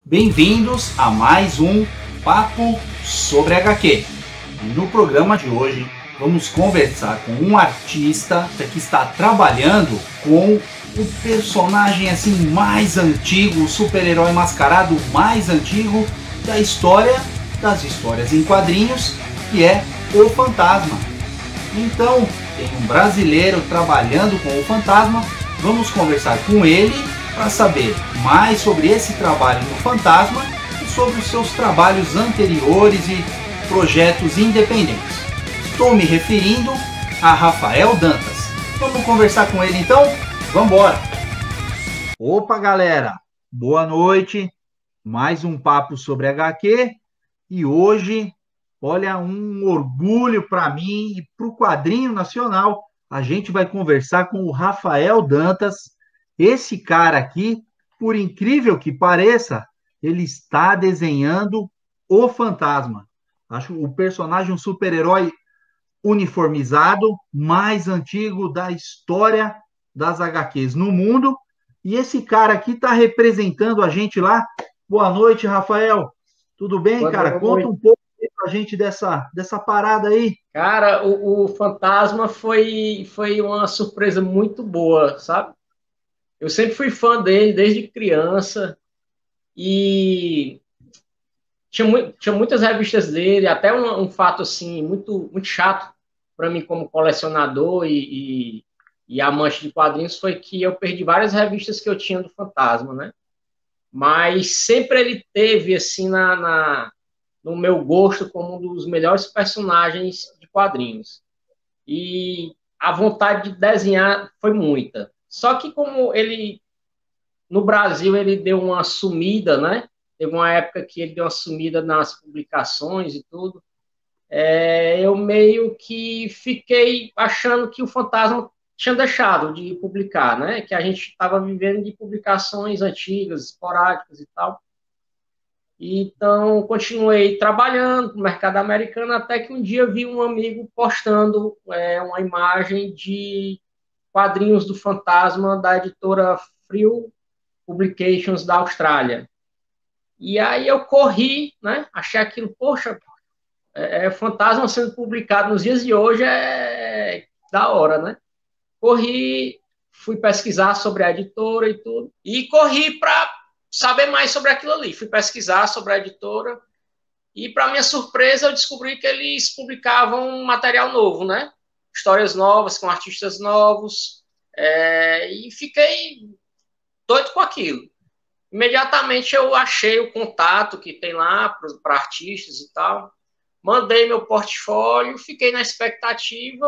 Bem-vindos a mais um Papo sobre HQ. E no programa de hoje vamos conversar com um artista que está trabalhando com o personagem assim mais antigo, o super-herói mascarado mais antigo da história das histórias em quadrinhos, que é o Fantasma. Então, tem um brasileiro trabalhando com o Fantasma. Vamos conversar com ele para saber mais sobre esse trabalho no Fantasma e sobre os seus trabalhos anteriores e projetos independentes. Estou me referindo a Rafael Dantas. Vamos conversar com ele então? Vamos embora! Opa, galera! Boa noite! Mais um papo sobre HQ e hoje, olha, um orgulho para mim e para o quadrinho nacional. A gente vai conversar com o Rafael Dantas. Esse cara aqui, por incrível que pareça, ele está desenhando o Fantasma. Acho o personagem um super-herói uniformizado, mais antigo da história das HQs no mundo. E esse cara aqui está representando a gente lá. Boa noite, Rafael. Tudo bem, Boa cara? Conta noite. um pouco pra gente dessa parada aí. Cara, o Fantasma foi uma surpresa muito boa, sabe? Eu sempre fui fã dele desde criança e tinha muitas revistas dele, até um fato assim muito chato para mim como colecionador e amante de quadrinhos foi que eu perdi várias revistas que eu tinha do Fantasma, né? Mas sempre ele teve assim no meu gosto como um dos melhores personagens de quadrinhos. E a vontade de desenhar foi muita. Só que como ele, no Brasil, ele deu uma sumida, né? Teve uma época que ele deu uma sumida nas publicações e tudo. Eu meio que fiquei achando que o Fantasma tinha deixado de publicar, né? Que a gente estava vivendo de publicações antigas, esporádicas e tal. Então, continuei trabalhando no mercado americano até que um dia vi um amigo postando uma imagem de quadrinhos do Fantasma da editora Frill Publications da Austrália. E aí eu corri, né? Achei aquilo, poxa, Fantasma sendo publicado nos dias de hoje é da hora, né? Corri, fui pesquisar sobre a editora e tudo, e corri para saber mais sobre aquilo ali. Fui pesquisar sobre a editora, e, para minha surpresa, eu descobri que eles publicavam um material novo, né? Histórias novas, com artistas novos. E fiquei doido com aquilo. Imediatamente eu achei o contato que tem lá para artistas e tal. Mandei meu portfólio, fiquei na expectativa.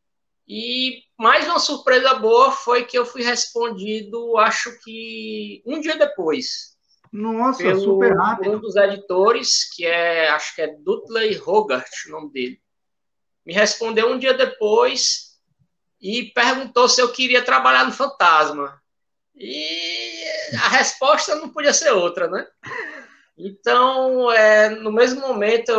E mais uma surpresa boa foi que eu fui respondido, acho que um dia depois Nossa, super por um rápido. dos editores, acho que é Dudley Hogarth, o nome dele. Me respondeu um dia depois e perguntou se eu queria trabalhar no Fantasma. E a resposta não podia ser outra, né? Então, no mesmo momento,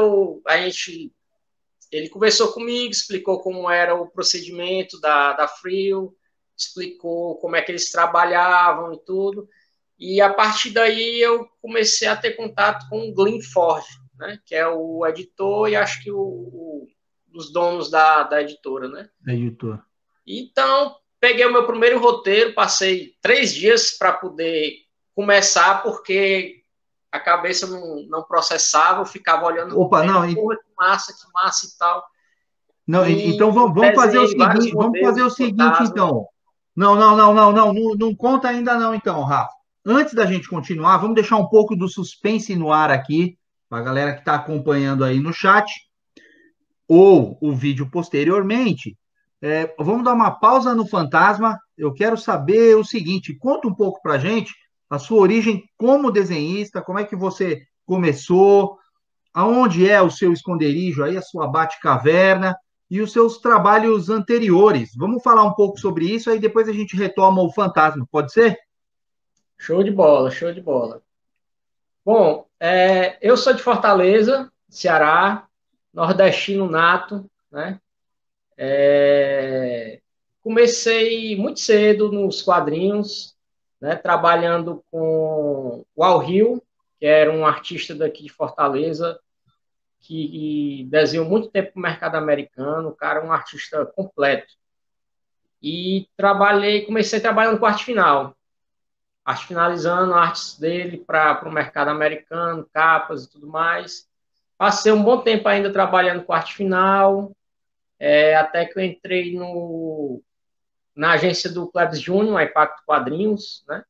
ele conversou comigo, explicou como era o procedimento da Frill, explicou como é que eles trabalhavam e tudo. E a partir daí eu comecei a ter contato com o Glenn Ford, né, que é o editor e acho que dos donos da editora, né? Editor. Então, peguei o meu primeiro roteiro, passei 3 dias para poder começar, porque a cabeça não processava, eu ficava olhando o Opa, roteiro, não, porra, que massa e tal. não, então E vamos fazer o desenhei vários seguinte, modelos do Fantasma. então. Não conta ainda não, então, Rafa. Antes da gente continuar, vamos deixar um pouco do suspense no ar aqui, para a galera que está acompanhando aí no chat, ou o vídeo posteriormente. Vamos dar uma pausa no Fantasma. Eu quero saber o seguinte: conta um pouco para a gente a sua origem como desenhista, como é que você começou, aonde é o seu esconderijo aí, a sua Batcaverna e os seus trabalhos anteriores. Vamos falar um pouco sobre isso, aí depois a gente retoma o Fantasma, pode ser? Show de bola, show de bola. Bom, eu sou de Fortaleza, Ceará, nordestino nato, né? Comecei muito cedo nos quadrinhos, né? Trabalhando com o Al Hill. que era um artista daqui de Fortaleza, que desenhou muito tempo para o mercado americano, o cara é um artista completo. E comecei trabalhando com arte final, arte finalizando artes dele para o mercado americano, capas e tudo mais. Passei um bom tempo ainda trabalhando com arte final, até que eu entrei na agência do Cleves Júnior, a Impacto Quadrinhos, né?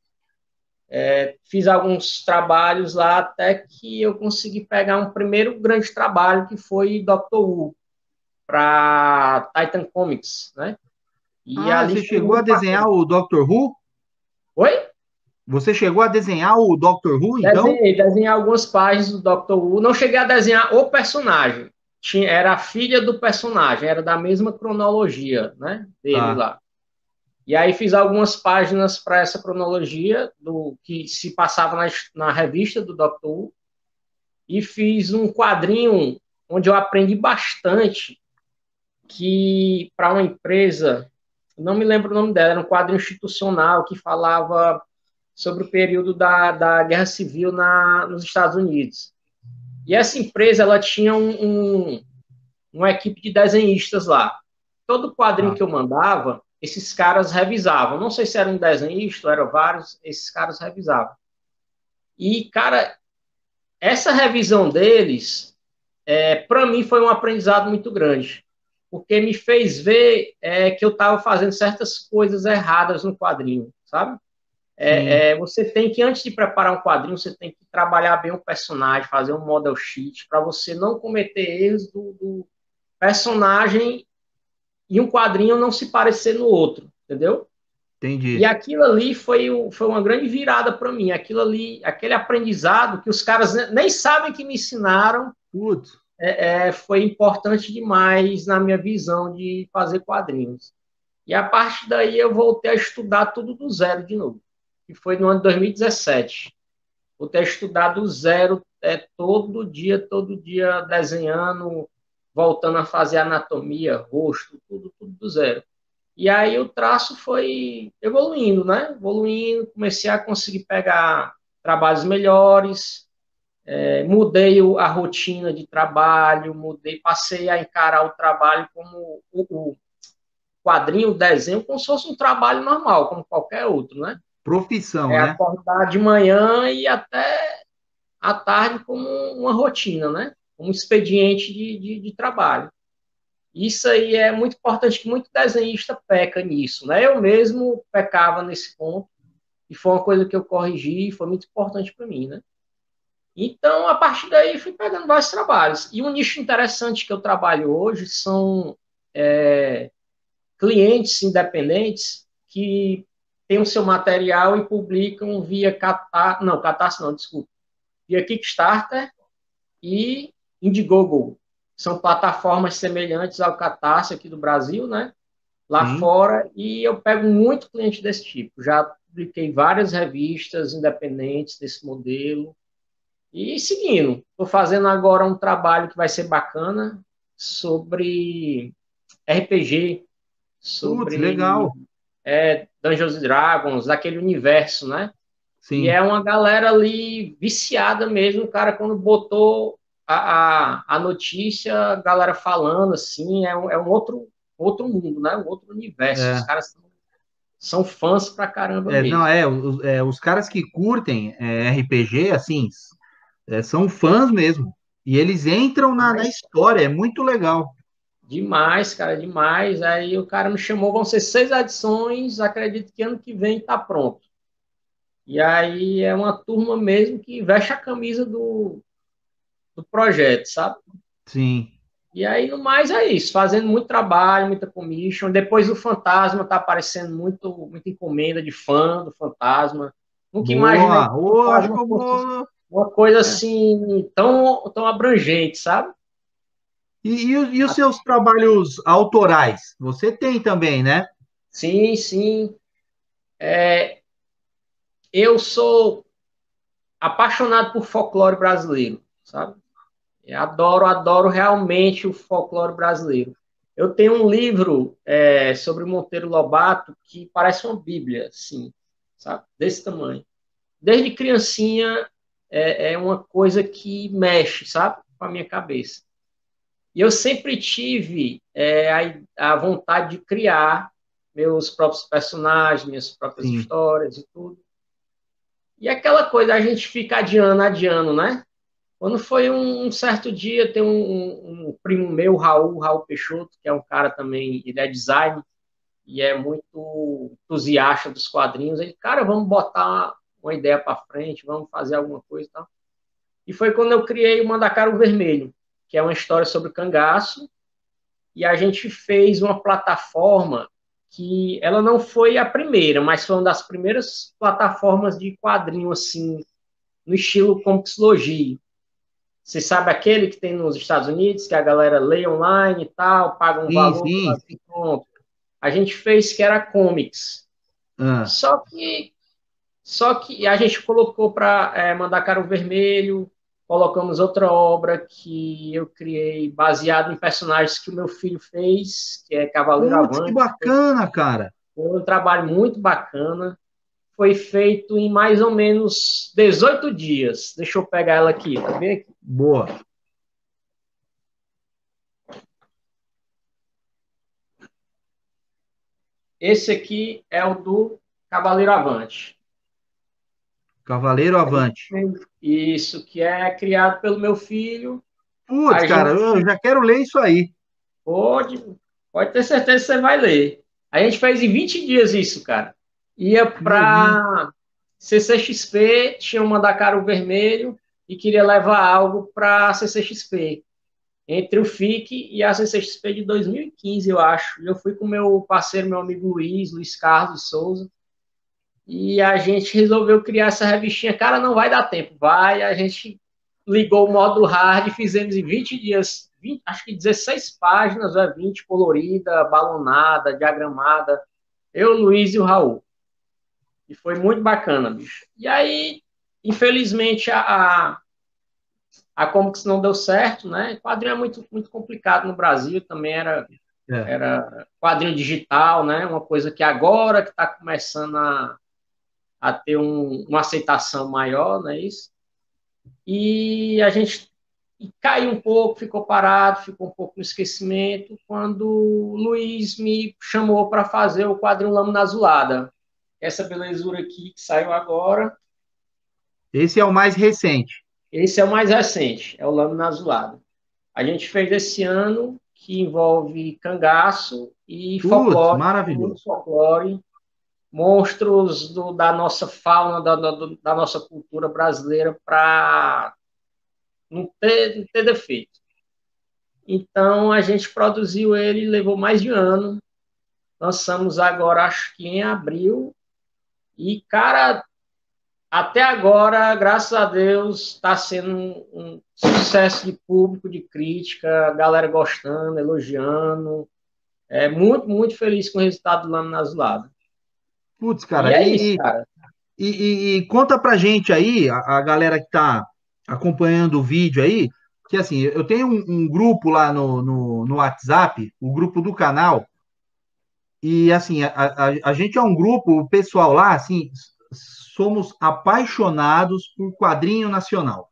Fiz alguns trabalhos lá até que eu consegui pegar um primeiro grande trabalho, que foi Doctor Who, para Titan Comics, né? E Ah, ali você foi chegou a muito desenhar bacana. o Doctor Who? Oi? Você chegou a desenhar o Doctor Who, então? Desenhei algumas páginas do Doctor Who. Não cheguei a desenhar o personagem. Era a filha do personagem, era da mesma cronologia, né? Dele Tá. lá. E aí fiz algumas páginas para essa cronologia do que se passava na revista do Doctor Who. E fiz um quadrinho onde eu aprendi bastante que para uma empresa, não me lembro o nome dela, era um quadrinho institucional que falava sobre o período da Guerra Civil nos Estados Unidos. E essa empresa, ela tinha uma equipe de desenhistas lá. Todo quadrinho Tá. que eu mandava, esses caras revisavam. Não sei se era um desenhista, eram vários, esses caras revisavam. E, cara, essa revisão deles, para mim, foi um aprendizado muito grande, porque me fez ver que eu estava fazendo certas coisas erradas no quadrinho, sabe? Sim, Você tem que, antes de preparar um quadrinho, você tem que trabalhar bem o personagem, fazer um model sheet, para você não cometer erros do personagem e um quadrinho não se parecer no outro, entendeu? E entendi. aquilo ali foi uma grande virada para mim. Aquilo ali, aquele aprendizado que os caras nem sabem que me ensinaram, Putz, foi importante demais na minha visão de fazer quadrinhos. E a partir daí eu voltei a estudar tudo do zero de novo, que foi no ano de 2017. Voltei a estudar do zero, todo dia desenhando, voltando a fazer anatomia, rosto, tudo do zero. E aí o traço foi evoluindo, né? Evoluindo, comecei a conseguir pegar trabalhos melhores, mudei a rotina de trabalho, passei a encarar o trabalho como o quadrinho, o desenho, como se fosse um trabalho normal, como qualquer outro, né? profissão, né? Acordar de manhã e até à tarde como uma rotina, né? Um expediente de trabalho. Isso aí é muito importante, que muito desenhista peca nisso, né? Eu mesmo pecava nesse ponto, e foi uma coisa que eu corrigi, e foi muito importante para mim, né? Então, a partir daí, fui pegando vários trabalhos. E um nicho interessante que eu trabalho hoje são clientes independentes que têm o seu material e publicam via Catarse não, desculpa, via Kickstarter e Indiegogo. São plataformas semelhantes ao Catarse aqui do Brasil, né? Lá Sim. fora, e eu pego muito cliente desse tipo. Já publiquei várias revistas independentes desse modelo. E seguindo, estou fazendo agora um trabalho que vai ser bacana sobre RPG, Putz, sobre legal. Dungeons and Dragons, daquele universo, né? E é Sim. uma galera ali viciada mesmo, o cara, quando botou a notícia, a galera falando assim, é um outro mundo, né? Um outro universo. Os É, caras são fãs pra caramba não, mesmo. os caras que curtem RPG, assim, são fãs mesmo. E eles entram na Mas história, é muito legal. demais, cara, demais. Aí o cara me chamou, vão ser 6 edições, acredito que ano que vem tá pronto. E aí é uma turma mesmo que veste a camisa do projeto, sabe? Sim. E aí, no mais, é isso. Fazendo muito trabalho, muita commission. Depois o Fantasma tá aparecendo muita encomenda de fã do Fantasma. Nunca imaginei que Boa! o Ô, acho que Fantasma eu fosse vou. uma coisa É. assim, tão abrangente, sabe? E os seus trabalhos autorais? Você tem também, né? Sim, sim. Eu sou apaixonado por folclore brasileiro, sabe? Eu adoro realmente o folclore brasileiro. Eu tenho um livro sobre Monteiro Lobato que parece uma bíblia, assim, sabe? Desse tamanho. Desde criancinha é uma coisa que mexe, sabe, com a minha cabeça. E eu sempre tive a vontade de criar meus próprios personagens, minhas próprias Sim. histórias e tudo. E aquela coisa, a gente fica adiando, né? Quando foi um certo dia, tem um primo meu, Raul Peixoto, que é um cara também, ele é designer e é muito entusiasta dos quadrinhos. Ele, cara, vamos botar uma ideia para frente, vamos fazer alguma coisa e tal. E foi quando eu criei o Mandacaru Vermelho, que é uma história sobre cangaço, e a gente fez uma plataforma que ela não foi a primeira, mas foi uma das primeiras plataformas de quadrinho, assim, no estilo Comixology. Você sabe aquele que tem nos Estados Unidos, que a galera lê online e tal, paga um Sim, valor sim. para pronto. A gente fez que era comics. Ah, Só que Só que a gente colocou para Mandacaru Vermelho, colocamos outra obra que eu criei baseado em personagens que o meu filho fez, que é Cavaleiro putz, que Avante. bacana, cara. Foi um trabalho muito bacana. Foi feito em mais ou menos 18 dias. Deixa eu pegar ela aqui, tá vendo? Boa. Esse aqui é o do Cavaleiro Avante. Cavaleiro Avante. Isso, que é criado pelo meu filho. Putz, A cara, eu gente já quero ler isso aí. Pode, pode ter certeza que você vai ler. A gente fez em 20 dias isso, cara. Ia Uhum. para CCXP, tinha um Mandacaru vermelho e queria levar algo para CCXP. Entre o FIC e a CCXP de 2015, eu acho. E eu fui com meu parceiro, meu amigo Luiz Carlos Souza, e a gente resolveu criar essa revistinha. Cara, não vai dar tempo. Vai, a gente ligou o modo hard e fizemos em 20 dias, 20, acho que 16 páginas, 20 colorida, balonada, diagramada. Eu, o Luiz e o Raul. E foi muito bacana, bicho. E aí, infelizmente, a Comics não deu certo, né? O quadrinho é muito complicado no Brasil, também É. era quadrinho digital, né? Uma coisa que agora que está começando a ter uma aceitação maior, não é isso? E a gente caiu um pouco, ficou parado, ficou um pouco no esquecimento, quando o Luiz me chamou para fazer o quadrinho Lâmina Azulada. Essa belezura aqui que saiu agora, Esse é o mais recente. esse é o mais recente, é o Lâmina Azulada. A gente fez esse ano, que envolve cangaço e Putz, folclore, muito maravilhoso. folclore, monstros da nossa fauna, da nossa cultura brasileira, para não ter defeito. Então, a gente produziu ele, levou mais de um ano, lançamos agora, acho que em abril, e, cara, até agora, graças a Deus, está sendo um sucesso de público, de crítica, a galera gostando, elogiando, muito feliz com o resultado do Lâmina Azulada. Putz, E cara, é isso, cara. e conta pra gente aí, a galera que tá acompanhando o vídeo aí, que assim, eu tenho um grupo lá no WhatsApp, o grupo do canal, e assim, a gente é um grupo, o pessoal lá, assim, somos apaixonados por quadrinho nacional.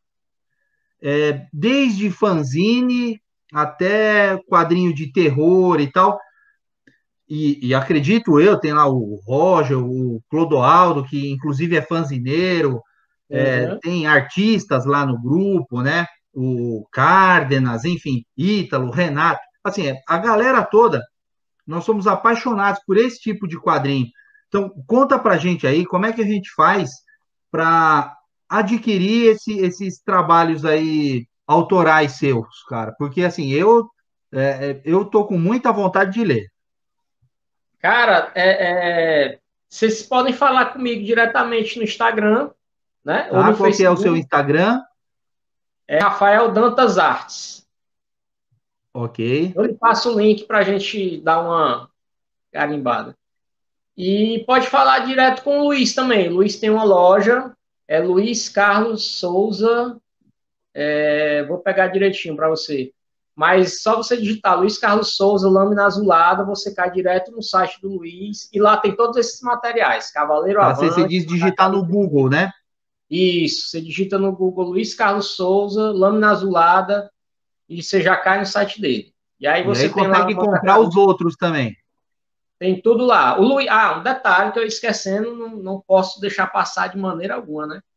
Desde fanzine até quadrinho de terror e tal. E acredito eu, tem lá o Roger, o Clodoaldo, que inclusive é fanzineiro, Uhum. tem artistas lá no grupo, né? O Cárdenas, enfim, Ítalo, Renato. Assim, a galera toda, nós somos apaixonados por esse tipo de quadrinho. Então, conta pra gente aí como é que a gente faz para adquirir esses trabalhos aí autorais seus, cara. Porque assim, eu tô com muita vontade de ler. Cara, vocês podem falar comigo diretamente no Instagram, né? Ou Tá? no Qual que é o seu Facebook. Instagram? É Rafael Dantas Artes. Ok. Eu lhe passo o link para a gente dar uma carimbada. E pode falar direto com o Luiz também. O Luiz tem uma loja, é Luiz Carlos Souza. Vou pegar direitinho para você. Mas só você digitar Luiz Carlos Souza, Lâmina Azulada, você cai direto no site do Luiz. E lá tem todos esses materiais: Cavaleiro Tá? Você Avante, diz digitar no Google, né? Isso, você digita no Google Luiz Carlos Souza, lâmina azulada, e você já cai no site dele. E aí E aí você tem lá o consegue comprar Mandacaru, os outros também. tem tudo lá. Um detalhe que eu esquecendo, não posso deixar passar de maneira alguma, né?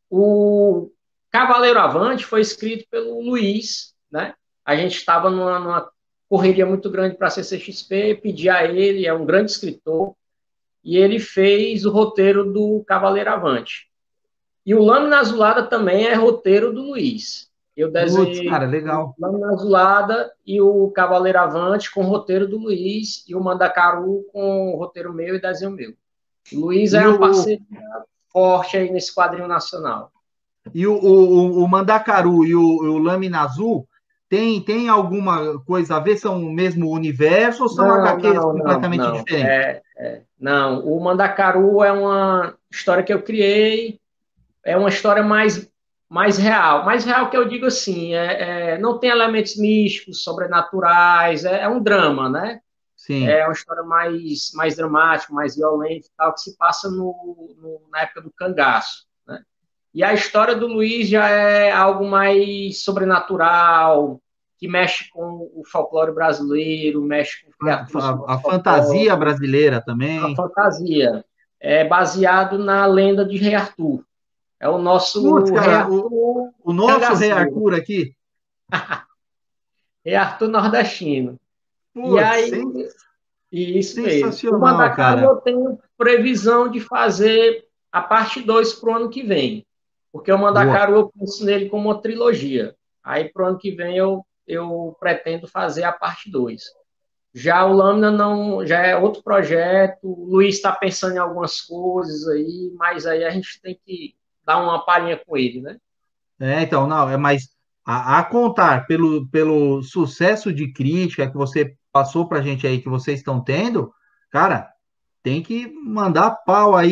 O Cavaleiro Avante foi escrito pelo Luiz, né? A gente estava numa correria muito grande para a CCXP, pedi a ele, é um grande escritor, e ele fez o roteiro do Cavaleiro Avante. E o Lâmina Azulada também é roteiro do Luiz. Eu Putz, desenhei cara, o legal. Lâmina Azulada e o Cavaleiro Avante com o roteiro do Luiz e o Mandacaru com o roteiro meu e desenho meu. O Luiz E é o, uma parceria forte aí nesse quadrinho nacional. o Mandacaru e o Lâmina Azul tem alguma coisa a ver? São o mesmo universo ou são Não, HQs não, não, completamente não. diferentes? Não, o Mandacaru é uma história que eu criei, é uma história mais real. Mais real que eu digo assim, não tem elementos místicos, sobrenaturais, é um drama, né? Sim. É uma história mais dramática, mais violenta e tal, que se passa na época do cangaço, né? E a história do Luiz já é algo mais sobrenatural, que mexe com o folclore brasileiro, mexe com A, criaturas do a nosso fantasia folclore, brasileira a também. fantasia. É baseado na lenda de Rei Arthur. É o Putz, nosso Rei cara, Arthur o nosso Rei cangaceiro, Arthur aqui, Rei Arthur nordestino. E putz, aí, isso mesmo. O sensacional, Mandacaru cara. eu tenho previsão de fazer a parte 2 para o ano que vem. Porque o Boa. Mandacaru eu penso nele como uma trilogia. Aí para o ano que vem eu pretendo fazer a parte 2. Já o Lâmina não, já é outro projeto. O Luiz está pensando em algumas coisas aí, mas aí a gente tem que dar uma palhinha com ele, né? Então, não, mas a contar pelo sucesso de crítica que você passou pra gente aí, que vocês estão tendo, cara, tem que mandar pau aí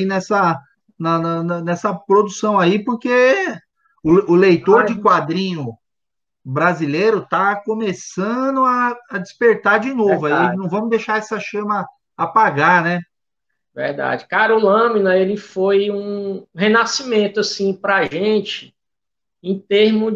nessa produção aí, porque o leitor Ah, de quadrinho brasileiro tá começando a despertar de novo. Aí verdade, não vamos deixar essa chama apagar, né? verdade. Cara, o Lâmina, ele foi um renascimento, assim, pra gente, em termos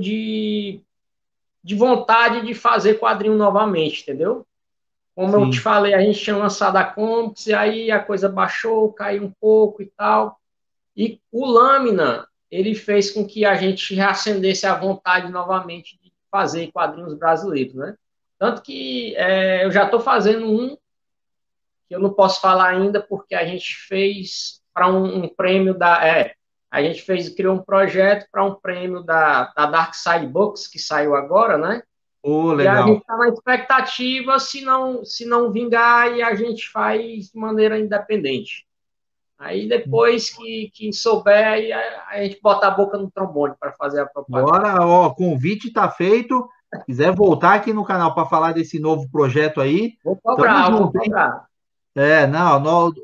de vontade de fazer quadrinho novamente, entendeu? Como eu te Sim. falei, a gente tinha lançado a Comics, e aí a coisa baixou, caiu um pouco e tal. E o Lâmina, ele fez com que a gente reacendesse a vontade novamente de fazer quadrinhos brasileiros, né? Tanto que eu já estou fazendo um, que eu não posso falar ainda, porque a gente fez para um prêmio a gente criou um projeto para um prêmio da Dark Side Books, que saiu agora, né? Ô, E a gente legal. está na expectativa, se não vingar, e a gente faz de maneira independente. Aí depois que souber, aí a gente bota a boca no trombone para fazer a propaganda. Bora, ó, convite está feito. Quiser voltar aqui no canal para falar desse novo projeto aí, Vou tamo cobrar, vou junto, hein? cobrar. Não,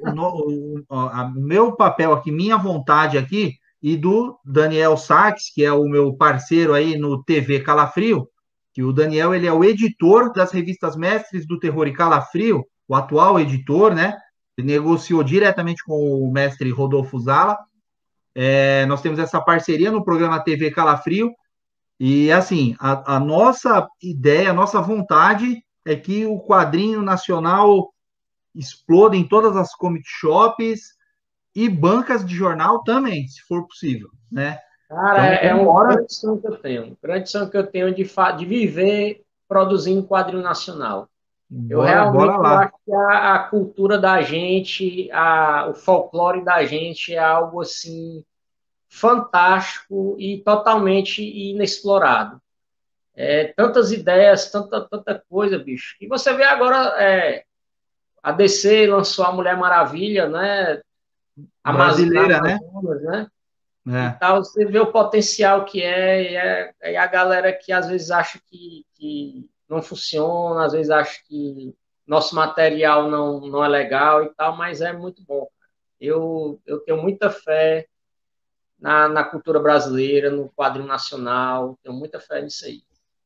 o meu papel aqui, minha vontade aqui, e do Daniel Sachs, que é o meu parceiro aí no TV Calafrio, que o Daniel ele é o editor das revistas Mestres do Terror e Calafrio, o atual editor, né? Ele negociou diretamente com o mestre Rodolfo Zala. Nós temos essa parceria no programa TV Calafrio, e assim, a nossa ideia, a nossa vontade é que o quadrinho nacional exploda em todas as comic shops e bancas de jornal também, se for possível, né? Cara, Então, é um vambora, grande sonho que eu tenho. Um grande sonho que eu tenho de viver produzindo quadrinho nacional. Eu bora realmente lá. acho que a cultura da gente, o folclore da gente é algo assim fantástico e totalmente inexplorado. Tantas ideias, tanta coisa, bicho. E você vê agora, a DC lançou a Mulher Maravilha, né? Na Brasileira, né? Amazonas, né? E É. tal, você vê o potencial que e a galera que às vezes acha que não funciona, às vezes acha que nosso material não é legal e tal, mas é muito bom. Eu tenho muita fé na cultura brasileira, no quadrinho nacional, tenho muita fé nisso aí.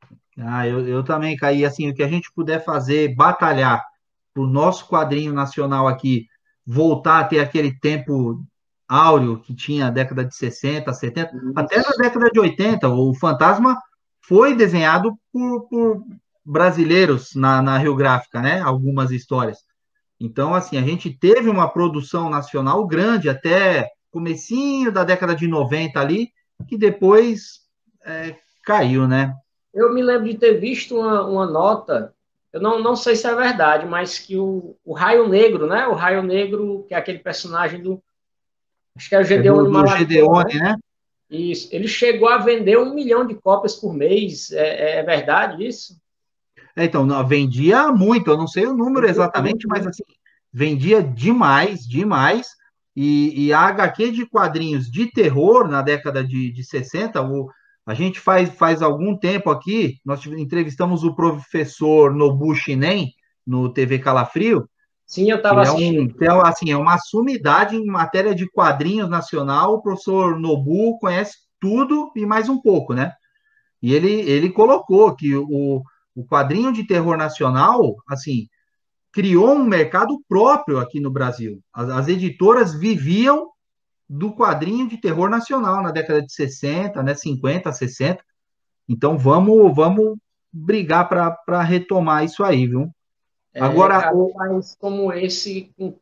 Eu também, Caí, assim, o que a gente puder fazer, batalhar para o nosso quadrinho nacional aqui voltar a ter aquele tempo áureo que tinha a década de 60, 70, até na Isso. década de 80. O Fantasma foi desenhado por brasileiros na Rio Gráfica, né? Algumas histórias. Então, assim, a gente teve uma produção nacional grande até comecinho da década de 90 ali, que depois caiu, né? Eu me lembro de ter visto uma nota, eu não sei se é verdade, mas que o Raio Negro, né? O Raio Negro, que é aquele personagem do. Acho que é o É do, Gedeone do Malaquias, Gedeone, né? né? Isso. Ele chegou a vender 1 milhão de cópias por mês. É verdade isso? Então, não, vendia muito, eu não sei o número Vendia exatamente, muito, mas né? assim, vendia demais, demais. E a HQ de quadrinhos de terror na década de 60, a gente faz algum tempo aqui, nós entrevistamos o professor Nobu Shinen no TV Calafrio, Sim, eu que estava assistindo. então, assim, é uma sumidade em matéria de quadrinhos nacional. O professor Nobu conhece tudo e mais um pouco, né? E ele colocou que o quadrinho de terror nacional, assim, criou um mercado próprio aqui no Brasil. As editoras viviam do quadrinho de terror nacional na década de 60, né, 50, 60. Então vamos brigar para retomar isso aí, viu? Agora, Cara, um país como esse, com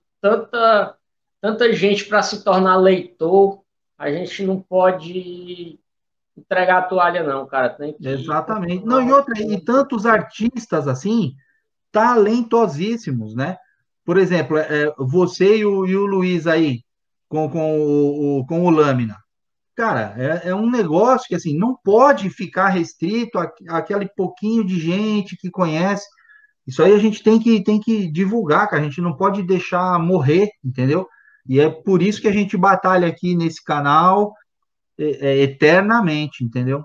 tanta gente para se tornar leitor, a gente não pode entregar a toalha, não, cara. Tem que exatamente. Não, e continuar. outra, e tantos artistas assim, talentosíssimos, né? Por exemplo, você e o Luiz aí, com o Lâmina. Cara, é um negócio que assim não pode ficar restrito àquele pouquinho de gente que conhece. Isso aí a gente tem que divulgar, cara. A gente não pode deixar morrer, entendeu? E é por isso que a gente batalha aqui nesse canal eternamente, entendeu?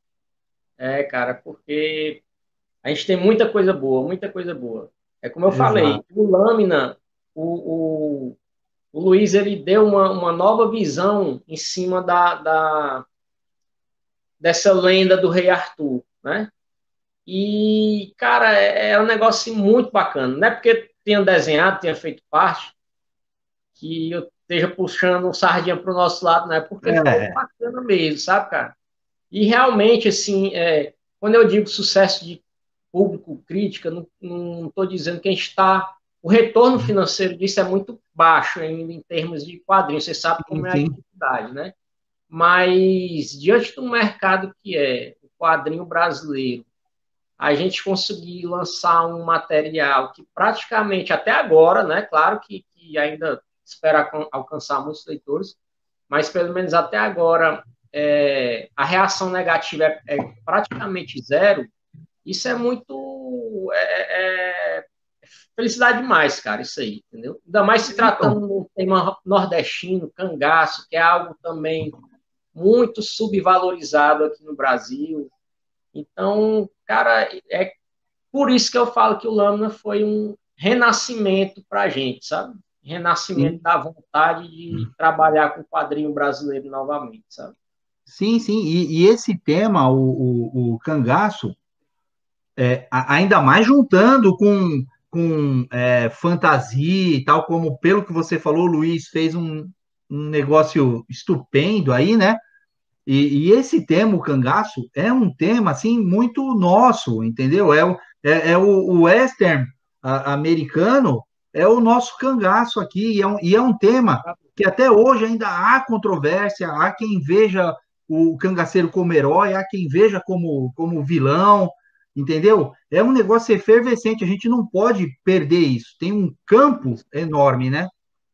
Cara, porque a gente tem muita coisa boa, muita coisa boa. É como eu falei, Exato. o Lâmina, o Luiz, ele deu uma nova visão em cima dessa lenda do Rei Arthur, né? E, cara, é um negócio assim, muito bacana. Não é porque tenha desenhado, tenha feito parte, que eu esteja puxando sardinha para o nosso lado, não é porque ficou É, bacana mesmo, sabe, cara? E realmente, assim, quando eu digo sucesso de público, crítica, não estou dizendo que a gente está. O retorno financeiro disso é muito baixo ainda em termos de quadrinhos. Você sabe sim, como é a sim. dificuldade, né? Mas, diante do mercado que é o quadrinho brasileiro, a gente conseguir lançar um material que praticamente até agora, né? Claro que ainda espera alcançar muitos leitores, mas pelo menos até agora a reação negativa é praticamente zero. Isso é muito felicidade demais, cara, isso aí, entendeu? Ainda mais se Então, tratando de um tema nordestino, cangaço, que é algo também muito subvalorizado aqui no Brasil. Então, cara, é por isso que eu falo que o Lâmina foi um renascimento para a gente, sabe? Renascimento sim, da vontade de trabalhar com o quadrinho brasileiro novamente, sabe? sim, sim. E esse tema, o cangaço, ainda mais juntando com fantasia e tal, como pelo que você falou, o Luiz fez um negócio estupendo aí, né? E esse tema, o cangaço, é um tema assim muito nosso, entendeu? O western americano, é o nosso cangaço aqui, e é um tema que até hoje ainda há controvérsia, há quem veja o cangaceiro como herói, há quem veja como vilão, entendeu? É um negócio efervescente, a gente não pode perder isso. Tem um campo enorme, né?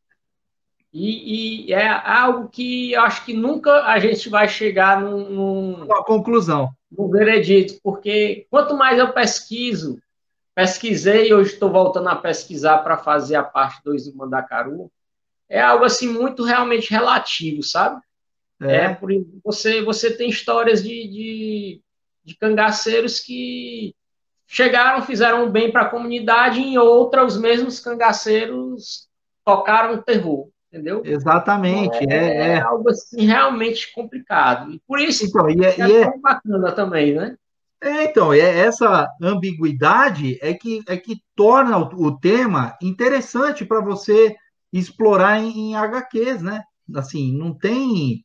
E é algo que eu acho que nunca a gente vai chegar Uma conclusão. num veredito, porque quanto mais eu pesquisei, hoje estou voltando a pesquisar para fazer a parte 2 do Mandacaru, é algo assim muito realmente relativo, sabe? É, Por você tem histórias de cangaceiros que chegaram, fizeram um bem para a comunidade, e em outra, os mesmos cangaceiros tocaram terror, entendeu? Então, exatamente. é algo assim realmente complicado. E por isso Então, e é, que é e é tão bacana também, né? Então, essa ambiguidade é que torna o tema interessante para você explorar em HQs, né? assim, não tem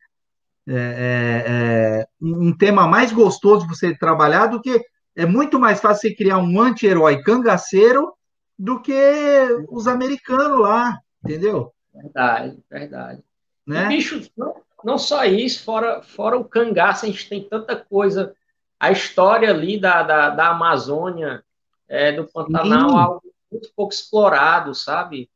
um tema mais gostoso de você trabalhar do que é muito mais fácil você criar um anti-herói cangaceiro do que os americanos lá, entendeu? Verdade, verdade. E, Né? bicho, não só isso, fora o cangaço, a gente tem tanta coisa. A história ali da Amazônia, do Pantanal, Sim, algo muito pouco explorado, sabe?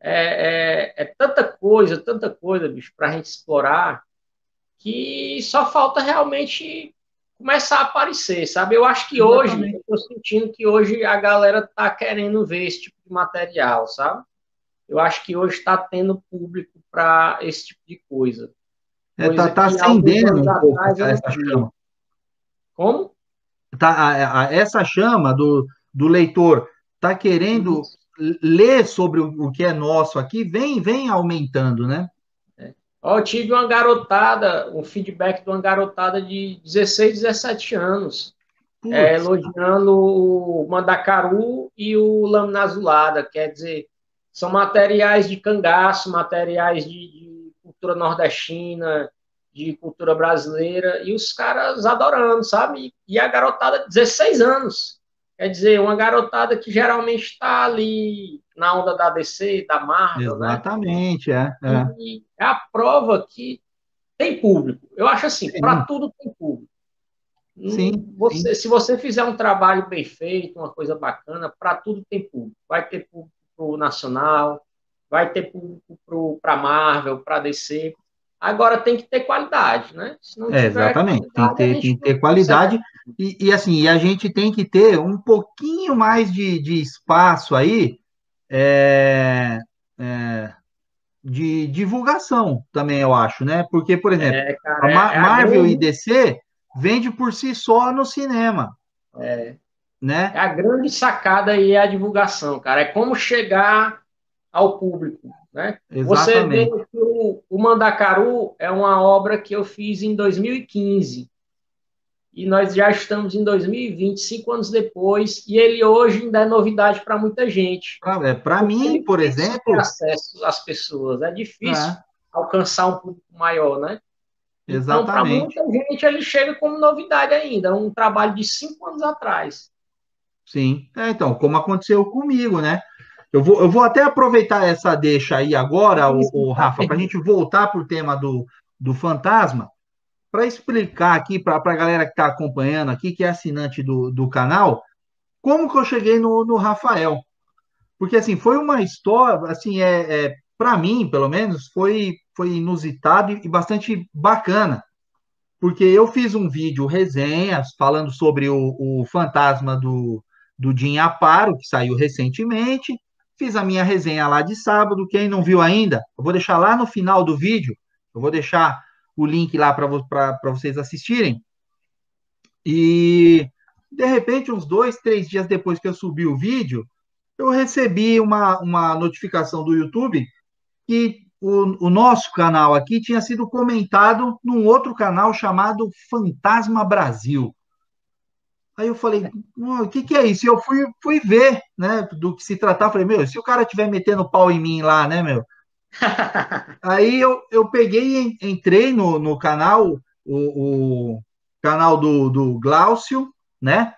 É tanta coisa, bicho, para a gente explorar, que só falta realmente começar a aparecer, sabe? Eu acho que hoje, eu exatamente. estou sentindo que hoje a galera tá querendo ver esse tipo de material, sabe? Eu acho que hoje está tendo público para esse tipo de coisa. Tá, Coisa tá que há alguns acendendo anos um pouco atrás eu não essa tinha. chama. Como? Tá, essa chama do leitor tá querendo Isso. ler sobre o que é nosso aqui, vem aumentando, né? Ó, eu tive uma garotada, um feedback de uma garotada de 16, 17 anos, Putz, elogiando o Mandacaru e o Lâmina Azulada. Quer dizer, são materiais de cangaço, materiais de cultura nordestina, de cultura brasileira, e os caras adorando, sabe? E a garotada, 16 anos. Quer dizer, uma garotada que geralmente está ali na onda da DC, da Marvel, né? exatamente, E é a prova que tem público. Eu acho assim, para Sim, tudo tem público. sim, sim. Se você fizer um trabalho bem feito, uma coisa bacana, para tudo tem público. Vai ter público para o Nacional, vai ter público para Marvel, para DC. Agora tem que ter qualidade, né? Se não tiver Exatamente. qualidade, a Tem gente que não ter consegue. qualidade assim, e a gente tem que ter um pouquinho mais de espaço aí é, é, de divulgação também, eu acho, né? Porque, por exemplo, a Cara, é a Marvel e grande, DC vende por si só no cinema, é né? a grande sacada aí é a divulgação, cara. É como chegar ao público, né? Você vê Exatamente. que o Mandacaru é uma obra que eu fiz em 2015 e nós já estamos em 2020, 5 anos depois, e ele hoje ainda é novidade para muita gente, Para porque é mim, por difícil ter exemplo, acesso às pessoas, é difícil é, alcançar um público maior, né? Então, para exatamente. muita gente, ele chega como novidade ainda, um trabalho de 5 anos atrás. Sim. Então, como aconteceu comigo, né? Eu vou até aproveitar essa deixa aí agora, Isso, o tá Rafa, para a bem. gente voltar para o tema do fantasma, para explicar aqui para a galera que está acompanhando aqui, que é assinante do canal, como que eu cheguei no Rafael. Porque, assim, foi uma história, assim, para mim, pelo menos, foi inusitado e bastante bacana. Porque eu fiz um vídeo resenhas falando sobre o fantasma do Jim Aparo, que saiu recentemente. Fiz a minha resenha lá de sábado. Quem não viu ainda, eu vou deixar lá no final do vídeo. Eu vou deixar o link lá para vocês assistirem. E de repente, uns 2, 3 dias depois que eu subi o vídeo, eu recebi uma notificação do YouTube que o nosso canal aqui tinha sido comentado num outro canal chamado Fantasma Brasil. Aí eu falei, o que é isso? E eu fui ver, né, do que se tratava. Falei, meu, se o cara estiver metendo pau em mim lá, né, meu? Aí eu peguei e entrei no canal, o canal do Glaucio, né?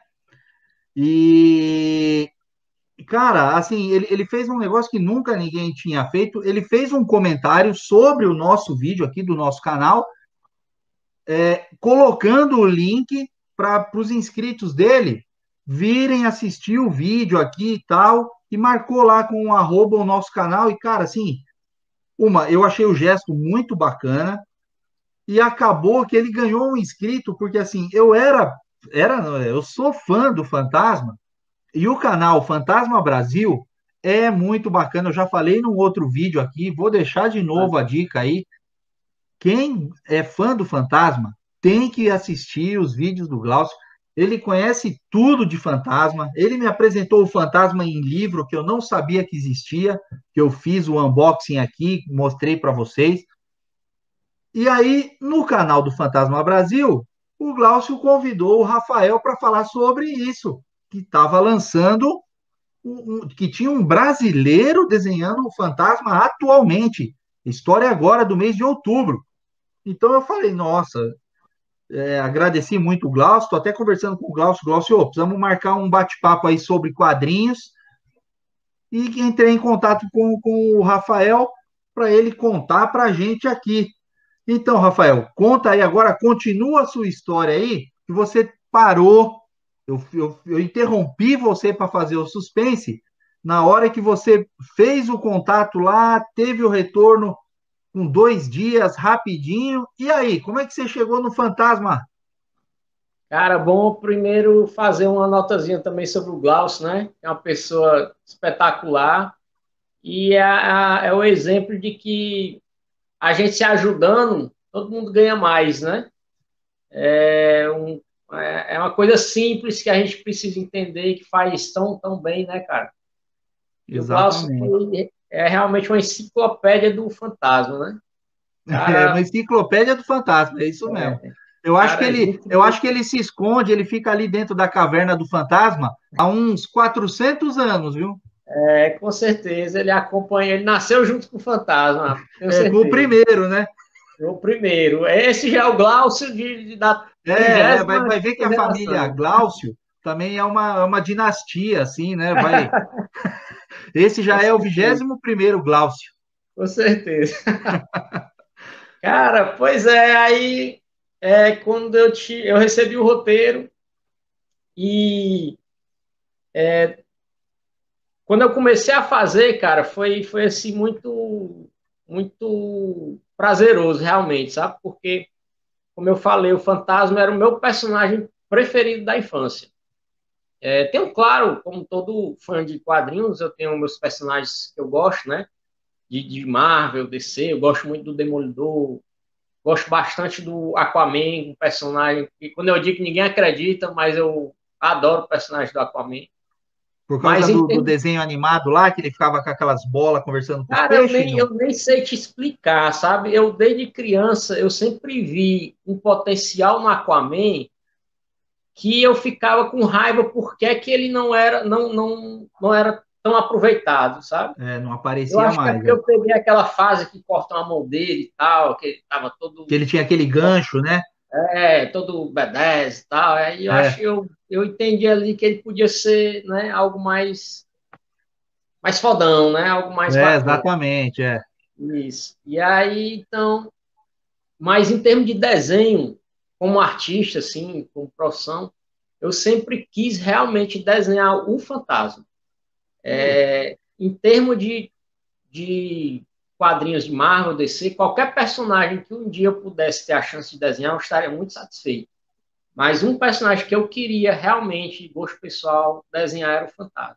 E, cara, assim, ele fez um negócio que nunca ninguém tinha feito. Ele fez um comentário sobre o nosso vídeo aqui do nosso canal, colocando o link para os inscritos dele virem assistir o vídeo aqui e tal, e marcou lá com um arroba o nosso canal. E, cara, assim, eu achei o gesto muito bacana. E acabou que ele ganhou um inscrito, porque assim, eu sou fã do Fantasma, e o canal Fantasma Brasil é muito bacana. Eu já falei num outro vídeo aqui, vou deixar de novo a dica aí. Quem é fã do Fantasma tem que assistir os vídeos do Glaucio. Ele conhece tudo de fantasma. Ele me apresentou o fantasma em livro que eu não sabia que existia, que eu fiz o unboxing aqui, mostrei para vocês. E aí, no canal do Fantasma Brasil, o Glaucio convidou o Rafael para falar sobre isso, que estava lançando que tinha um brasileiro desenhando o fantasma atualmente. História agora do mês de outubro. Então eu falei, nossa, agradeci muito o Glaucio, estou até conversando com o Glaucio, Glaucio, ô, precisamos marcar um bate-papo aí sobre quadrinhos, e entrei em contato com o Rafael para ele contar para a gente aqui. Então, Rafael, conta aí agora, continua a sua história aí, que você parou, eu interrompi você para fazer o suspense, na hora que você fez o contato lá, teve o retorno com 2 dias, rapidinho, e aí, como é que você chegou no fantasma? Cara, bom primeiro fazer uma notazinha também sobre o Glaucio, né? É uma pessoa espetacular e é o exemplo de que a gente se ajudando, todo mundo ganha mais, né? É uma coisa simples que a gente precisa entender e que faz tão bem, né, cara? E o Glaucio Exatamente. é realmente uma enciclopédia do fantasma, né? É uma Cara, enciclopédia do fantasma, é isso mesmo. cara, gente, Eu acho que ele se esconde, ele fica ali dentro da caverna do fantasma há uns 400 anos, viu? com certeza ele acompanha, ele nasceu junto com o fantasma, tenho É, com o certeza. primeiro, né? O primeiro. Esse já é o Glaucio da Vai 30ª ver que a família geração. Glaucio também é uma dinastia, assim, né? Esse Com já é o certeza. 21º Glaucio. Com certeza. Cara, pois aí quando eu recebi o roteiro e quando eu comecei a fazer, cara, foi assim muito prazeroso realmente, sabe? Porque, como eu falei, o Fantasma era o meu personagem preferido da infância. Tenho, claro, como todo fã de quadrinhos, eu tenho meus personagens que eu gosto, né? De Marvel, DC, eu gosto muito do Demolidor, gosto bastante do Aquaman, um personagem que, quando eu digo que ninguém acredita, mas eu adoro o personagem do Aquaman. Por causa Mas em do termos, desenho animado lá, que ele ficava com aquelas bolas conversando com os cara, peixes, não? eu nem sei te explicar, sabe? Eu, desde criança, eu sempre vi um potencial no Aquaman que eu ficava com raiva porque é que ele não era tão aproveitado, sabe? É, não Eu aparecia acho que é mais, porque é. eu peguei aquela fase que cortam a mão dele e tal, que ele estava Que todo, ele tinha aquele gancho, né? todo B10 e tal. Aí eu acho É, que eu entendi ali que ele podia ser, né, algo mais fodão, né? Algo mais bacana. exatamente, é. Isso. E aí, então, mas em termos de desenho, como artista, assim, como profissão, eu sempre quis realmente desenhar o fantasma. Putz, Em termos de quadrinhos de Marvel, DC, qualquer personagem que um dia eu pudesse ter a chance de desenhar, eu estaria muito satisfeito. Mas um personagem que eu queria realmente, de gosto pessoal, desenhar era o Fantasma.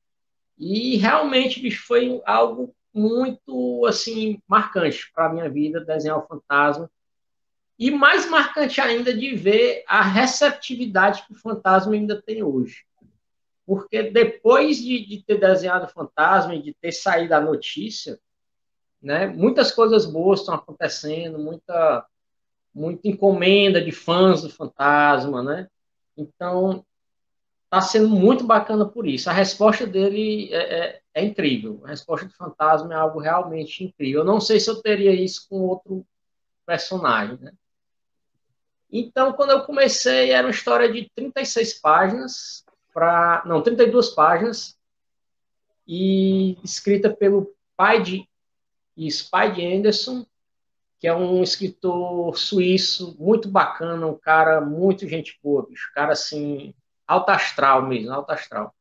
E realmente, bicho, foi algo muito, assim, marcante para a minha vida, desenhar o Fantasma. E mais marcante ainda de ver a receptividade que o Fantasma ainda tem hoje. Porque depois de ter desenhado o Fantasma e de ter saído a notícia, né? Muitas coisas boas estão acontecendo, muita encomenda de fãs do Fantasma, né? Então, está sendo muito bacana por isso. A resposta dele é incrível. A resposta do Fantasma é algo realmente incrível. Eu não sei se eu teria isso com outro personagem, né? Então, quando eu comecei, era uma história de 36 páginas, não, 32 páginas, e escrita pelo pai de Anderson, que é um escritor suíço muito bacana, um cara muito gente boa, bicho. Cara assim, alto astral mesmo, alto astral.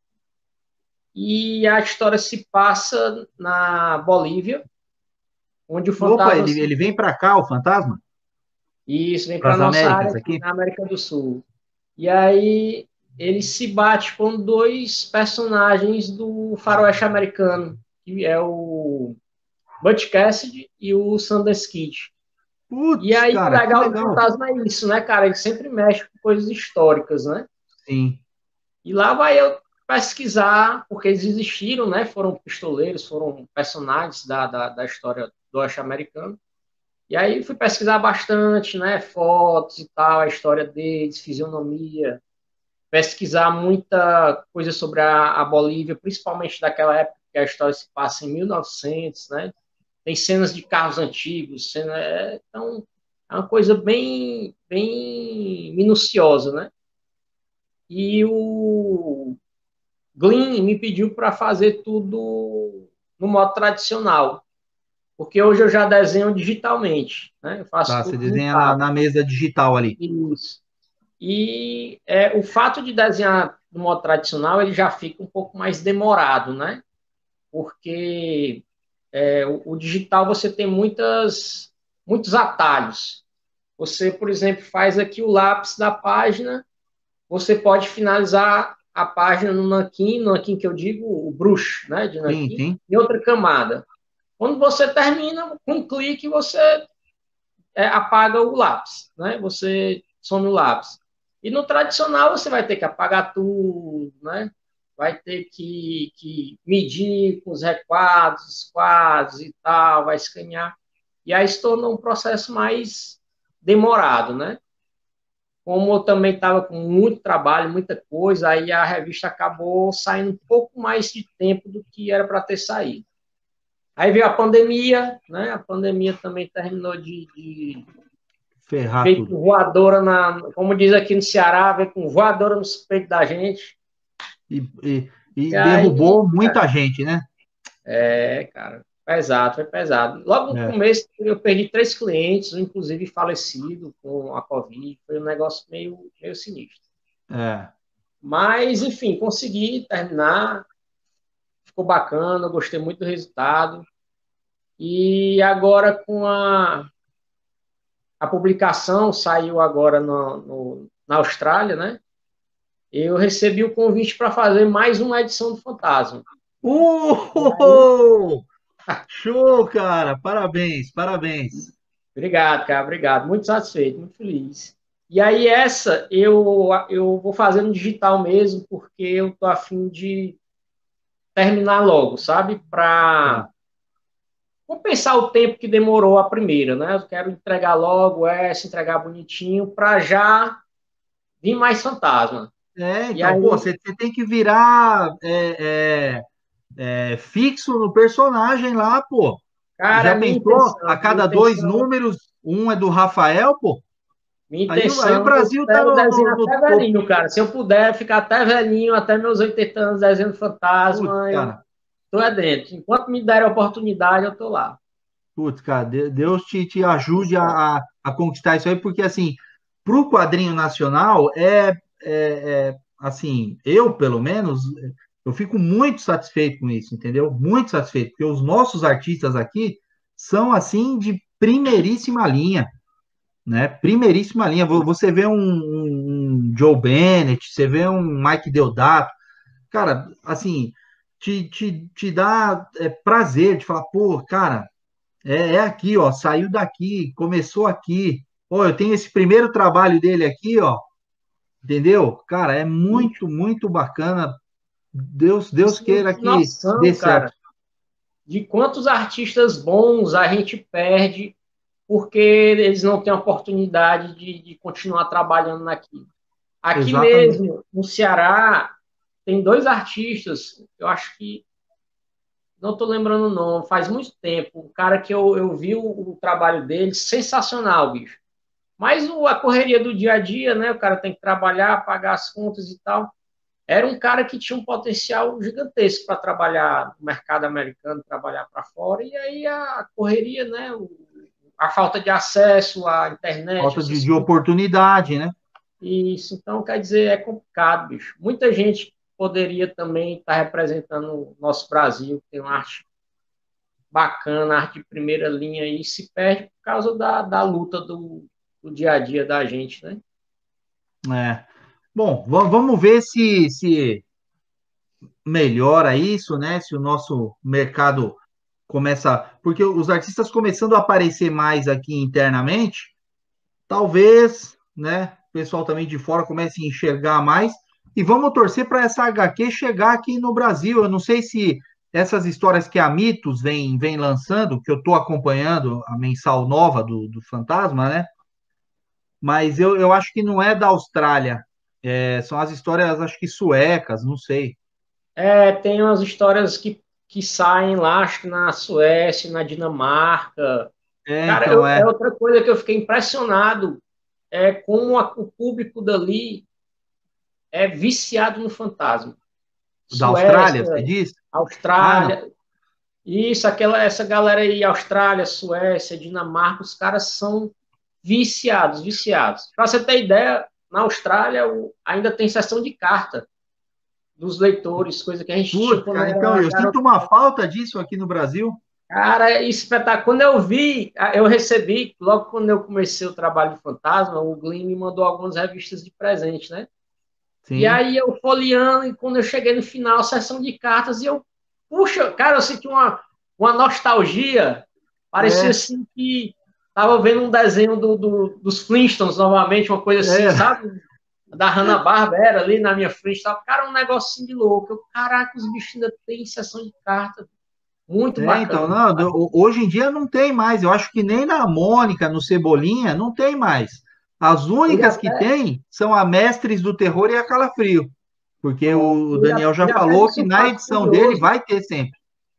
E a história se passa na Bolívia, onde o opa, fantasma ele vem para cá, o fantasma? isso vem Para para as nossa área Américas aqui aqui? na América do Sul. E aí ele se bate com dois personagens do faroeste americano, que é o Butch Cassidy e o Sundance Kid. E Putz, aí o cara, que legal do legal. fantasma é isso, né, cara? Ele sempre mexe com coisas históricas, né? Sim. E lá vai eu pesquisar, porque eles existiram, né? Foram pistoleiros, foram personagens da história do oeste americano. E aí fui pesquisar bastante, né? Fotos e tal, a história deles, fisionomia. Pesquisar muita coisa sobre a Bolívia, principalmente daquela época que a história se passa em 1900, né? tem cenas de carros antigos, então é uma coisa bem, bem minuciosa, né? E o Glean me pediu para fazer tudo no modo tradicional, porque hoje eu já desenho digitalmente, né? Eu faço Tá, você tudo no desenha tablet. na mesa digital ali. Isso. E o fato de desenhar no modo tradicional, ele já fica um pouco mais demorado, né? Porque o digital você tem muitos atalhos. Você, por exemplo, faz aqui o lápis da página, você pode finalizar a página no nanquim que eu digo, o brush, né, de Sim, nanquim, sim. em outra camada. Quando você termina, com um clique, você apaga o lápis, né? Você some o lápis. E no tradicional você vai ter que apagar tudo, né? Vai ter que medir com os requadros, quadros e tal, vai escanear. E aí se torna um processo mais demorado, né? Como eu também estava com muito trabalho, muita coisa, aí a revista acabou saindo um pouco mais de tempo do que era para ter saído. Aí veio a pandemia, né? A pandemia também terminou Ferrar veio tudo. com voadora como diz aqui no Ceará, veio com voadora no peito da gente. E, e E aí, derrubou muita gente, né? cara, pesado, foi pesado. Logo no É, começo eu perdi 3 clientes, um inclusive falecido com a Covid, foi um negócio meio sinistro. é. Mas, enfim, consegui terminar, ficou bacana, gostei muito do resultado. E agora com a publicação, saiu agora na Austrália, né? Eu recebi o convite para fazer mais uma edição do Fantasma. E aí, Uh! Show, cara! Parabéns, parabéns. obrigado, cara, obrigado. Muito satisfeito, muito feliz. E aí, essa eu vou fazer no digital mesmo, porque eu tô a fim de terminar logo, sabe? Para Tá. compensar o tempo que demorou a primeira, né? Eu quero entregar logo essa, entregar bonitinho, para já vir mais fantasma. É, E então, pô, aí, você tem que virar fixo no personagem lá, pô. Já cara, pensou? A minha cada dois intenção números, um é do Rafael, pô. Minha Aí o intenção, eu Brasil tá quero desenhar no até topo. velhinho, cara. Se eu puder ficar até velhinho, até meus 80 anos desenhando Putz, fantasma, eu cara. tô dentro. Enquanto me der a oportunidade, eu tô lá. Putz, cara, Deus te ajude a conquistar isso aí, porque, assim, para o quadrinho nacional, assim, eu, pelo menos, eu fico muito satisfeito com isso, entendeu? Muito satisfeito, porque os nossos artistas aqui são, assim, de primeiríssima linha, né? Primeiríssima linha. Você vê um Joe Bennett, você vê um Mike Deodato, cara, assim, te dá prazer de falar, pô, cara. É aqui, ó, saiu daqui, começou aqui. Pô, eu tenho esse primeiro trabalho dele aqui, ó, entendeu? Cara, é muito, muito bacana. Deus Você não queira tem que dê noção, certo. cara, de quantos artistas bons a gente perde porque eles não têm oportunidade de continuar trabalhando naquilo. Aqui Exatamente. mesmo, no Ceará, tem 2 artistas, eu acho que não estou lembrando o nome, faz muito tempo. Um cara que eu vi o trabalho dele, sensacional, bicho. Mas a correria do dia a dia, né? O cara tem que trabalhar, pagar as contas e tal. Era um cara que tinha um potencial gigantesco para trabalhar no mercado americano, trabalhar para fora. E aí a correria, né? A falta de acesso à internet, Falta essas de coisas. oportunidade, né? Isso, então, quer dizer, é complicado, bicho. Muita gente poderia também estar representando o nosso Brasil, que tem uma arte bacana, arte de primeira linha aí, se perde por causa da luta do dia a dia da gente, né? É. Bom, vamos ver se melhora isso, né? Se o nosso mercado começa. Porque os artistas começando a aparecer mais aqui internamente, talvez, né, o pessoal também de fora comece a enxergar mais. E vamos torcer para essa HQ chegar aqui no Brasil. Eu não sei se essas histórias que a Mitos vem lançando, que eu estou acompanhando, a mensal nova do Fantasma, né? Mas eu acho que não é da Austrália. São as histórias, acho que suecas, não sei. Tem umas histórias que que saem lá, acho que na Suécia, na Dinamarca. Cara, Então, é outra coisa que eu fiquei impressionado, é como o público dali é viciado no fantasma. da Austrália, Suécia, você diz? Ah, não. Austrália, isso, essa galera aí, Austrália, Suécia, Dinamarca, os caras são viciados, viciados. Para você ter ideia, na Austrália ainda tem sessão de carta dos leitores, coisa que a gente tinha Putz, quando cara, então, era eu sinto garoto. uma falta disso aqui no Brasil. Cara, é espetáculo. Quando eu vi, eu recebi, logo quando eu comecei o trabalho de fantasma, o Glim me mandou algumas revistas de presente, né? E Sim. aí eu folheando, e quando eu cheguei no final, sessão de cartas, e eu, puxa, cara, eu senti uma nostalgia. Parecia É, assim que tava vendo um desenho dos Flintstones novamente, uma coisa assim, é. sabe? Da Hanna-Barbera ali na minha frente. Tava, cara, um negocinho de louco. Eu, caraca, os bichos ainda têm sessão de cartas. Muito Então, bacana. não, hoje em dia não tem mais. Eu acho que nem na Mônica, no Cebolinha, não tem mais. As Ele únicas que até, tem são a Mestres do Terror e a Calafrio. Porque o Daniel já ele até falou disse que um na fato edição dele curioso. vai ter sempre.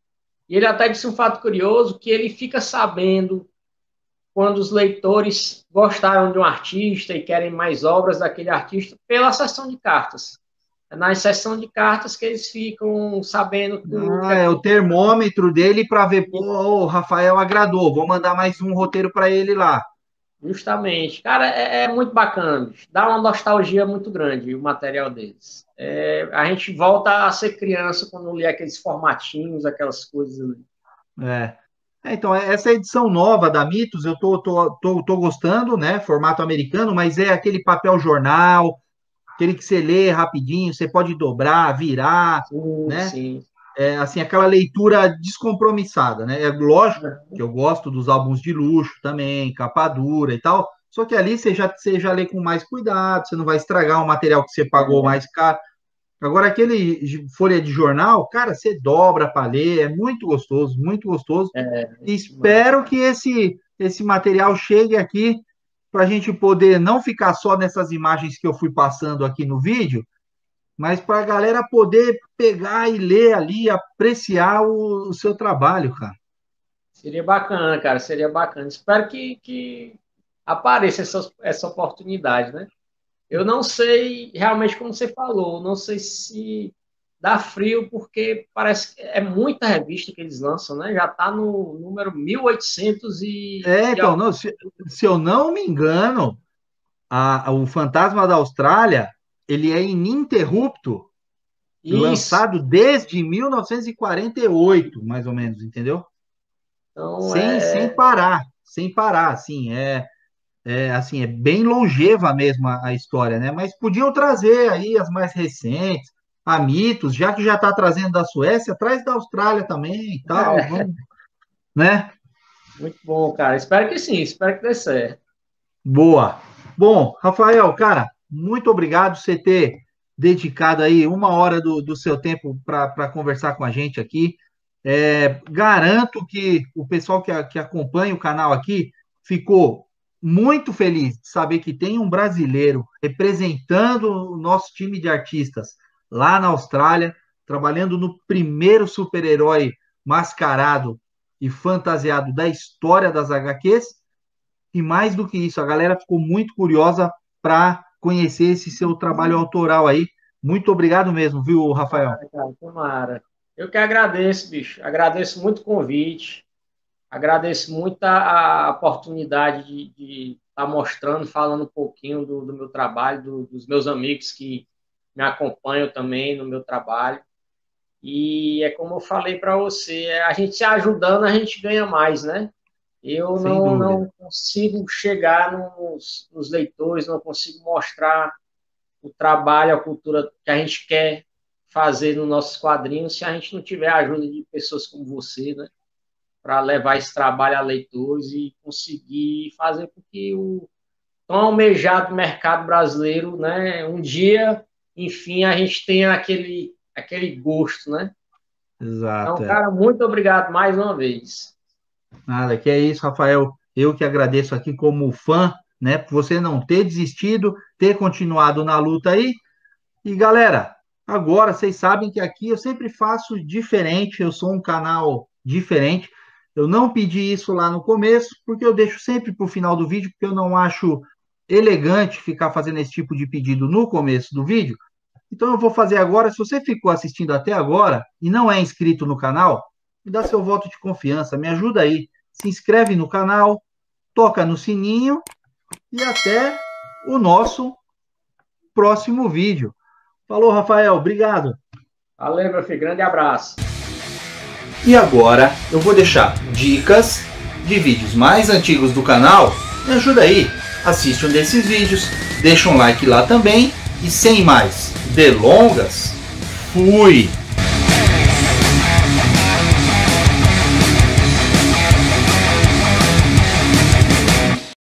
E ele até disse um fato curioso que ele fica sabendo quando os leitores gostaram de um artista e querem mais obras daquele artista pela sessão de cartas. É na sessão de cartas que eles ficam sabendo que o que Ah, é o aquele termômetro dele para ver, pô, o Rafael agradou, vou mandar mais um roteiro para ele lá. justamente. Cara, é muito bacana. Bicho. Dá uma nostalgia muito grande o material deles. A gente volta a ser criança quando lê aqueles formatinhos, aquelas coisas ali. É. Então, essa edição nova da Mitos, eu tô gostando, né? Formato americano, mas é aquele papel jornal, aquele que você lê rapidinho, você pode dobrar, virar, Sim, né? sim. É, assim, aquela leitura descompromissada, né? É lógico que eu gosto dos álbuns de luxo também, capa dura e tal, só que ali você já lê com mais cuidado, você não vai estragar um material que você pagou mais caro. Agora, aquele folha de jornal, cara, você dobra para ler, é muito gostoso, muito gostoso. E Massa. espero que esse material chegue aqui para a gente poder não ficar só nessas imagens que eu fui passando aqui no vídeo, mas para a galera poder pegar e ler ali, apreciar o seu trabalho, cara. Seria bacana, cara, seria bacana. Espero que apareça essa oportunidade, né? Eu não sei realmente como você falou, não sei se dá frio, porque parece que é muita revista que eles lançam, né? Já está no número 1800 e Então, algo. não, se eu não me engano, o Fantasma da Austrália, ele é ininterrupto, Isso. lançado desde 1948, mais ou menos, entendeu? Então, Sem parar, assim, assim, é bem longeva mesmo a história, né? Mas podiam trazer aí as mais recentes, a Mitos, já que já está trazendo da Suécia, traz da Austrália também e tal, é vamos, né? muito bom, cara. Espero que sim, espero que dê certo. Boa. Bom, Rafael, cara, muito obrigado por você ter dedicado aí uma hora do seu tempo para conversar com a gente aqui. Garanto que o pessoal que acompanha o canal aqui ficou muito feliz de saber que tem um brasileiro representando o nosso time de artistas lá na Austrália, trabalhando no primeiro super-herói mascarado e fantasiado da história das HQs. E mais do que isso, a galera ficou muito curiosa para conhecer esse seu trabalho autoral aí. Muito obrigado mesmo, viu, Rafael? Tomara, cara, tomara. Eu que agradeço, bicho. Agradeço muito o convite. Agradeço muito a oportunidade de estar mostrando, falando um pouquinho do meu trabalho, dos meus amigos que me acompanham também no meu trabalho. E é como eu falei para você, a gente se ajudando, a gente ganha mais, né? Eu Sem não dúvida. consigo chegar nos leitores, não consigo mostrar o trabalho, a cultura que a gente quer fazer nos nossos quadrinhos se a gente não tiver a ajuda de pessoas como você, né? Para levar esse trabalho a leitores e conseguir fazer com que o tão almejado mercado brasileiro, né, um dia, enfim, a gente tenha aquele gosto, né? Então, Exato, é. cara, muito obrigado mais uma vez. Nada, que é isso, Rafael. Eu que agradeço aqui como fã, né, por você não ter desistido, ter continuado na luta aí. E galera, Agora, vocês sabem que aqui eu sempre faço diferente, eu sou um canal diferente. Eu não pedi isso lá no começo, porque eu deixo sempre para o final do vídeo, porque eu não acho elegante ficar fazendo esse tipo de pedido no começo do vídeo. Então eu vou fazer agora. Se você ficou assistindo até agora e não é inscrito no canal, me dá seu voto de confiança, me ajuda aí. Se inscreve no canal, toca no sininho e até o nosso próximo vídeo. Falou, Rafael, obrigado. Valeu, meu filho, grande abraço. E agora eu vou deixar dicas de vídeos mais antigos do canal. Me ajuda aí, assiste um desses vídeos, deixa um like lá também. E sem mais delongas, fui!